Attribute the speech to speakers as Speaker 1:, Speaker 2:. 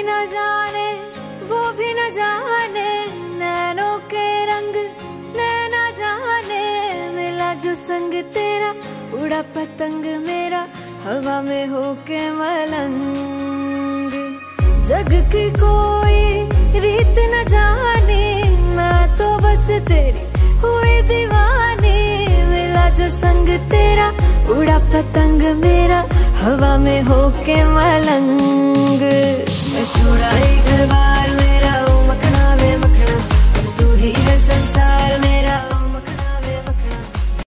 Speaker 1: न जाने वो भी न जाने, नैनों के रंग नैना जाने। मिला जो संग तेरा उड़ा पतंग मेरा, हवा में होके मलंग। जग की कोई रीत न जाने, मैं तो बस तेरी हुई दीवानी। मिला जो संग तेरा उड़ा पतंग मेरा, हवा में होके मलंग। मैं छोड़ा ही घर बार में